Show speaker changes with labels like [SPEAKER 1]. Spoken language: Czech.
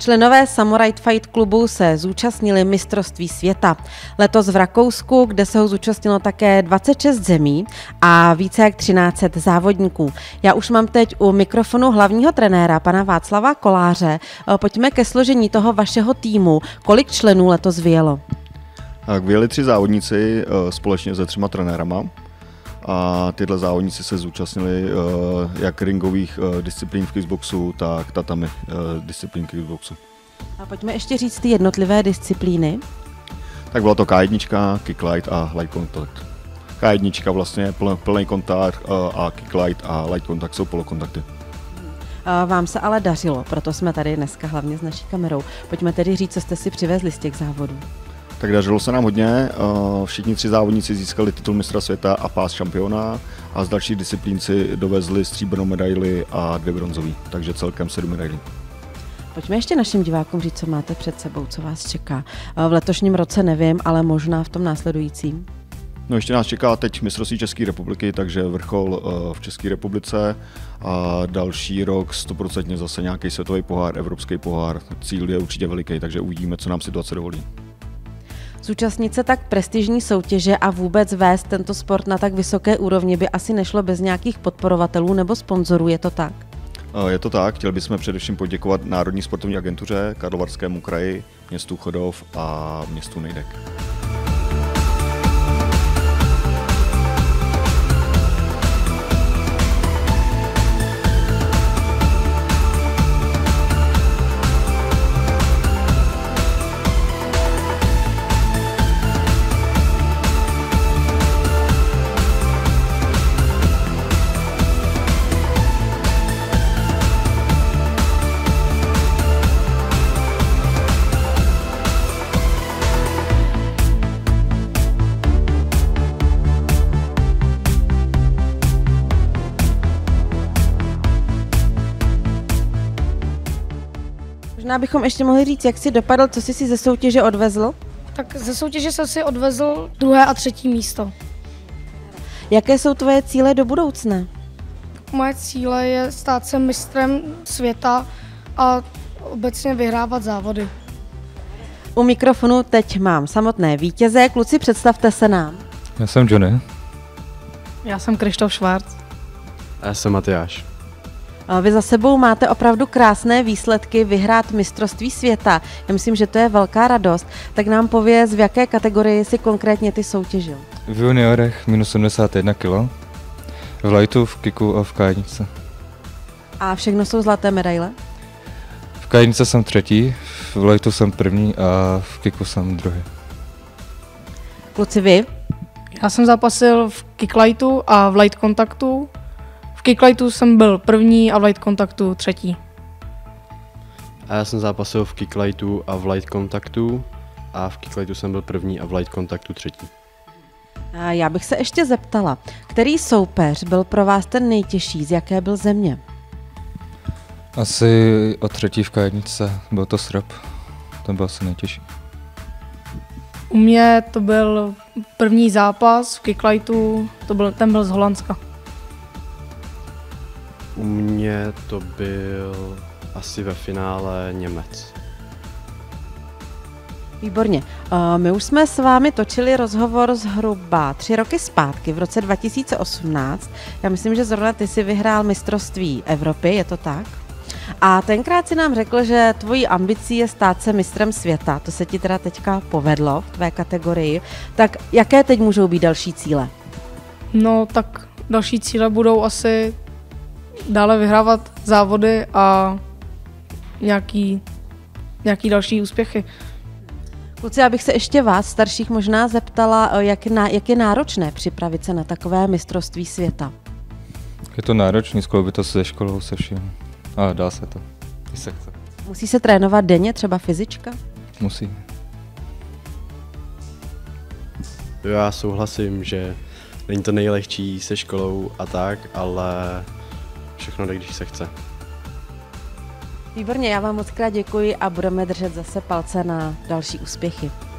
[SPEAKER 1] Členové Samurai Fight klubu se zúčastnili mistrovství světa. Letos v Rakousku, kde se ho zúčastnilo také 26 zemí a více jak 1300 závodníků. Já už mám teď u mikrofonu hlavního trenéra, pana Václava Koláře. Pojďme ke složení toho vašeho týmu. Kolik členů letos vyjelo?
[SPEAKER 2] Vyjeli 3 závodníci společně se 3 trenérama. A tyhle závodníci se zúčastnili jak ringových disciplín v kickboxu, tak tatami disciplín kickboxu.
[SPEAKER 1] A pojďme ještě říct ty jednotlivé disciplíny.
[SPEAKER 2] Tak bylo to K1, kicklight a light contact. K1 vlastně plný kontakt a kicklight a light contact jsou polokontakty.
[SPEAKER 1] Vám se ale dařilo, proto jsme tady dneska hlavně s naší kamerou. Pojďme tedy říct, co jste si přivezli z těch závodů.
[SPEAKER 2] Tak dařilo se nám hodně, všichni 3 závodníci získali titul mistra světa a pás šampiona a z dalších disciplín si dovezli stříbrnou medaili a 2 bronzový, takže celkem 7 medailí.
[SPEAKER 1] Pojďme ještě našim divákům říct, co máte před sebou, co vás čeká. V letošním roce nevím, ale možná v tom následujícím.
[SPEAKER 2] No ještě nás čeká teď mistrovství České republiky, takže vrchol v České republice a další rok 100% zase nějaký světový pohár, evropský pohár. Cíl je určitě veliký, takže uvidíme, co nám situace dovolí.
[SPEAKER 1] Zúčastnit se tak prestižní soutěže a vůbec vést tento sport na tak vysoké úrovni by asi nešlo bez nějakých podporovatelů nebo sponzorů, je to tak?
[SPEAKER 2] Je to tak, chtěli bychom především poděkovat Národní sportovní agentuře, Karlovarskému kraji, městu Chodov a městu Nejdek.
[SPEAKER 1] Možná bychom ještě mohli říct, jak jsi dopadl, co jsi si ze soutěže odvezl?
[SPEAKER 3] Tak ze soutěže jsem si odvezl 2. a 3. místo.
[SPEAKER 1] Jaké jsou tvoje cíle do budoucna?
[SPEAKER 3] Moje cíle je stát se mistrem světa a obecně vyhrávat závody.
[SPEAKER 1] U mikrofonu teď mám samotné vítěze. Kluci, představte se nám.
[SPEAKER 4] Já jsem Johnny.
[SPEAKER 5] Já jsem Krištof Švárc.
[SPEAKER 6] A já jsem Matyáš.
[SPEAKER 1] Vy za sebou máte opravdu krásné výsledky vyhrát mistrovství světa. Já myslím, že to je velká radost. Tak nám pověz, v jaké kategorii si konkrétně ty soutěžil?
[SPEAKER 4] V juniorech minus 71 kg, v lightu, v kicku a v K1.
[SPEAKER 1] A všechno jsou zlaté medaile?
[SPEAKER 4] V K1 jsem 3., v lightu jsem 1. a v kicku jsem 2.
[SPEAKER 1] Kluci, vy?
[SPEAKER 5] Já jsem zápasil v kicklightu a v light kontaktu. V kicklightu jsem byl 1. a v light kontaktu 3.
[SPEAKER 6] A já jsem zápasil v kicklightu a v light kontaktu a v kicklightu jsem byl 1. a v light kontaktu 3.
[SPEAKER 1] A já bych se ještě zeptala, který soupeř byl pro vás ten nejtěžší, z jaké byl země?
[SPEAKER 4] Asi o 3. v K1, byl to Srb, ten byl asi nejtěžší.
[SPEAKER 5] U mě to byl první zápas v kicklightu, ten byl z Holandska.
[SPEAKER 6] U mě to byl asi ve finále Němec.
[SPEAKER 1] Výborně. My už jsme s vámi točili rozhovor zhruba 3 roky zpátky, v roce 2018. Já myslím, že zrovna ty si vyhrál mistrovství Evropy, je to tak? A tenkrát si nám řekl, že tvojí ambicí je stát se mistrem světa. To se ti teda teďka povedlo v tvé kategorii. Tak jaké teď můžou být další cíle?
[SPEAKER 5] No tak další cíle budou asi dále vyhrávat závody a nějaký další úspěchy.
[SPEAKER 1] Kluci, já bych se ještě vás, starších, možná zeptala, jak je náročné připravit se na takové mistrovství světa.
[SPEAKER 4] Je to náročný, skloubit to se školou, se vším. Ale dá se to, i se chce.
[SPEAKER 1] Musí se trénovat denně, třeba fyzička?
[SPEAKER 4] Musí.
[SPEAKER 6] Já souhlasím, že není to nejlehčí se školou a tak, ale všechno jde, když se chce.
[SPEAKER 1] Výborně, já vám moc krát děkuji a budeme držet zase palce na další úspěchy.